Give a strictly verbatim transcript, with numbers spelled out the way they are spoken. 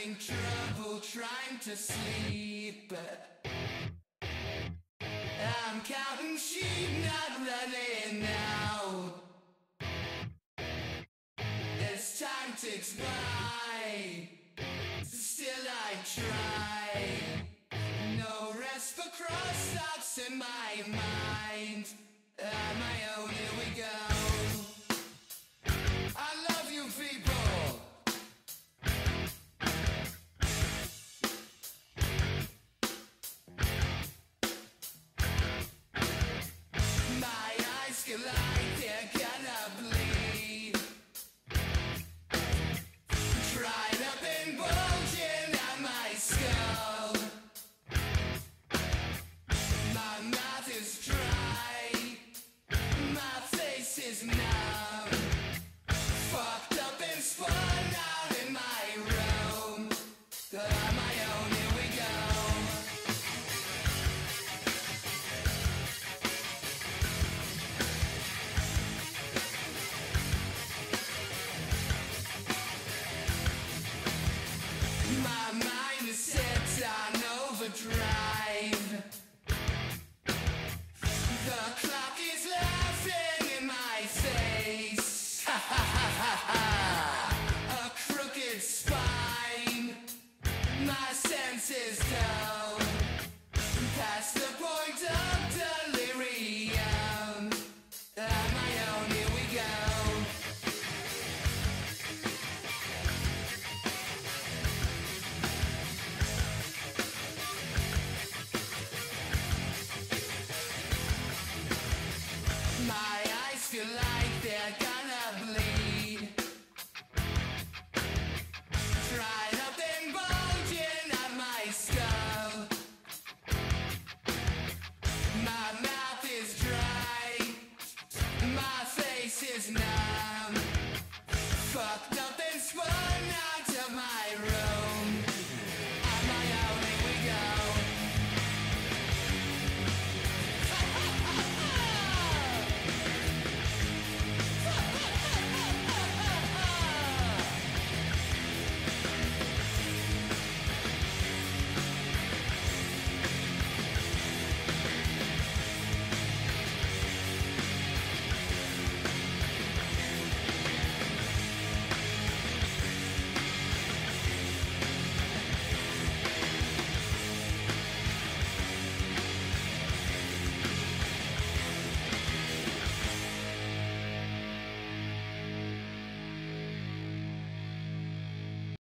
having trouble trying to sleep. I'm counting sheep, not running out. As time ticks by, still I try. No rest for cross thoughts in my mind. On my own, here we go. I love you people. My eyes feel like they're gonna bleed. Dried up and bulging out my skull. My mouth is dry. My face is numb. Fucked up and spun out in my room. On my own, here we go. My mind is set on overdrive. The clock is laughing in my face. Ha ha ha ha ha. A crooked spine. My senses die.